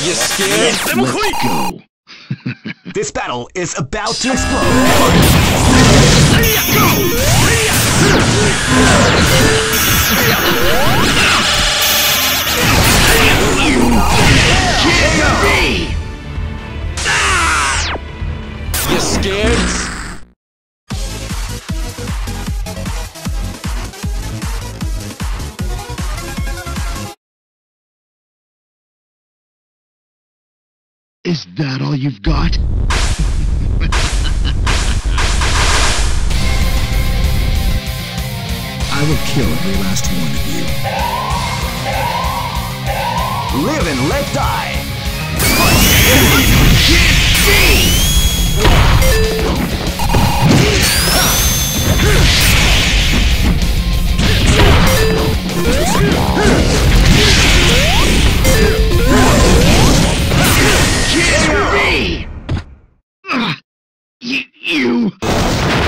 You scared? Let's go. This battle is about to explode. You scared? Is that all you've got? I will kill every last one of you. Live and let die. You!